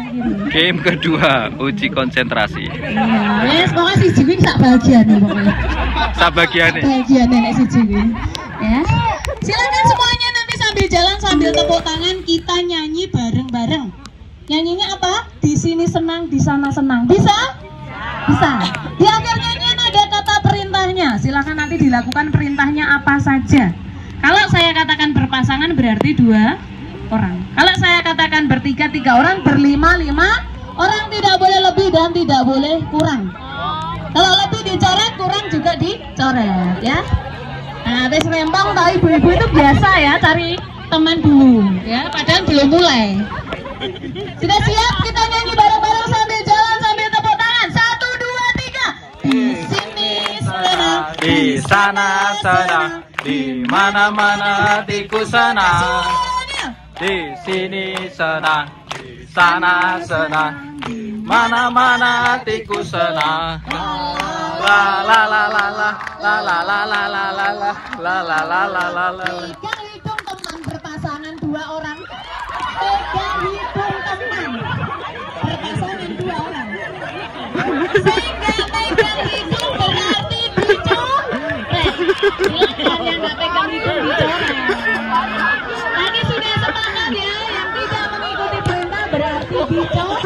Game kedua, uji konsentrasi. Iya, pokoknya si Jiwin sak bagian nih pokoknya. Sak bagian nih. Bagian nenek si Jiwin. Ya. Silakan semuanya nanti sambil jalan sambil tepuk tangan kita nyanyi bareng-bareng. Nyanyinya apa? Di sini senang, di sana senang. Bisa? Bisa. Di akhir nyanyian ada kata perintahnya. Silakan nanti dilakukan perintahnya apa saja. Kalau saya katakan berpasangan berarti 2 orang. Kalau saya katakan bertiga 3 orang, berlima 5 orang, tidak boleh lebih dan tidak boleh kurang. Kalau lebih dicoret, kurang juga dicoret ya. Nah, habis rempong tahu ibu-ibu itu biasa ya cari teman dulu ya, padahal belum mulai. Sudah siap? Kita nyanyi bareng-bareng sambil jalan sambil tepuk tangan. 1, 2, 3. Di sini senang, Di sana senang, di mana-mana hatiku senang. Di sini senang, di sana senang, di mana-mana hatiku senang. La la la la la la la la la la la la la la la la la la. Pegang hidung teman berpasangan 2 orang. Pegang hidung teman berpasangan 2 orang. Sehingga pegang hidung berarti dicoret. Silakan yang nggak pegang hidung dicoret. Tadi sudah sepakat ya, yang tidak mengikuti perintah berarti dicoret.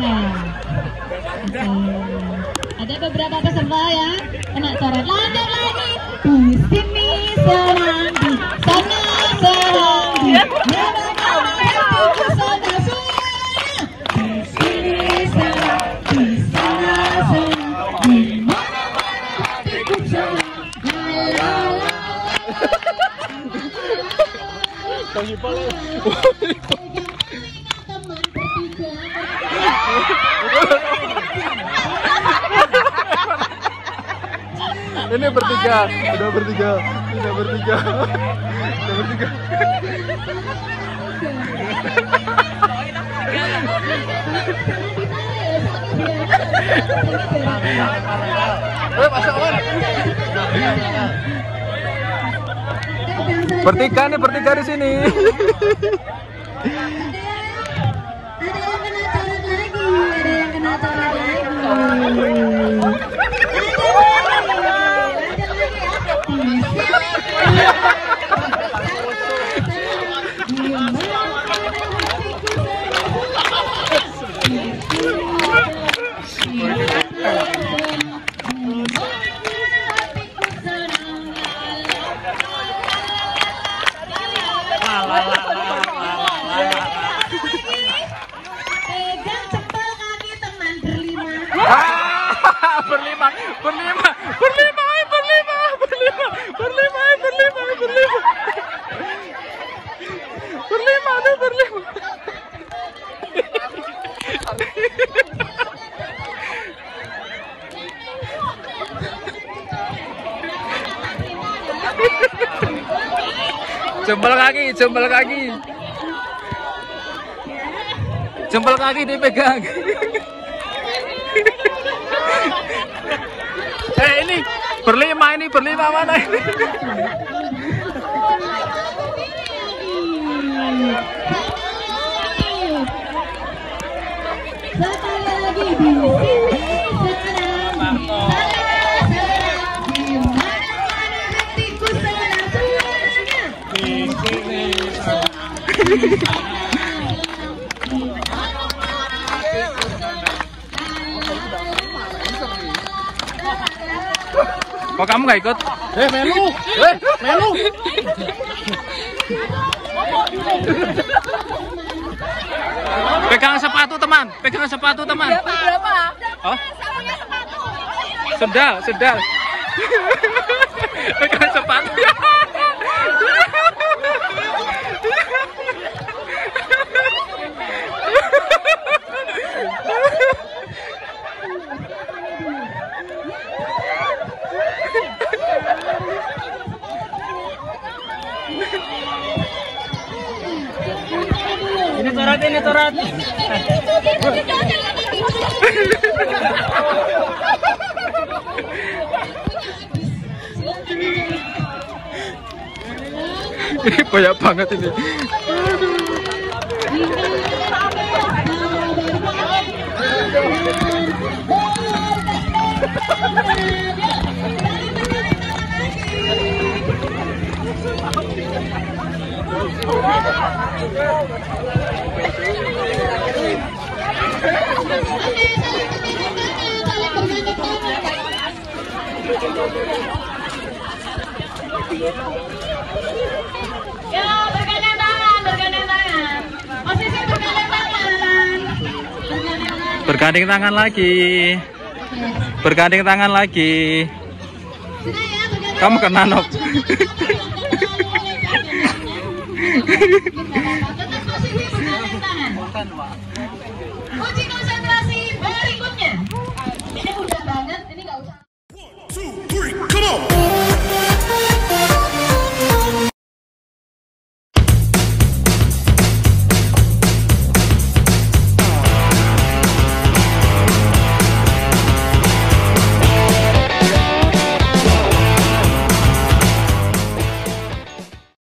Ada beberapa peserta ya, kena coret. Lanjut lagi. Di sini senang, di sana senang, di mana-mana hatiku senang semuanya. Di sini senang, di sana senang, di mana-mana hatiku senang. La la la. Teman bertiga. Ini bertiga, udah bertiga, udah bertiga, udah bertiga. Bertiga nih, bertiga di sini. Ada yang kena coret lagi. Pegang jempol kaki teman berlima. Berlima, berlima, berlima, berlima, berlima, berlima, berlima, berlima, berlima, tuh berlima. Jempol kaki, jempol kaki, jempol kaki dipegang. Ini berlima mana ini? Sekali lagi di sini senang, di mana-mana hatiku senang semuanya. Di sini senang. Kok kamu nggak ikut? Melu, Melu. Pegang sepatu teman, pegang sepatu teman. Berapa? Oh? Sendal, sendal. Pegang sepatu ya. Ini coret, ini coret. Ini banyak banget ini. Ya, bergandeng tangan, bergandeng tangan. Posisi bergandeng tangan. Bergandeng tangan. Bergandeng tangan lagi. Bergandeng tangan lagi. Sudah ya, bergandeng. Kamu kena nok. Tetap posisi bergandeng tangan. Uji konsentrasi berikutnya.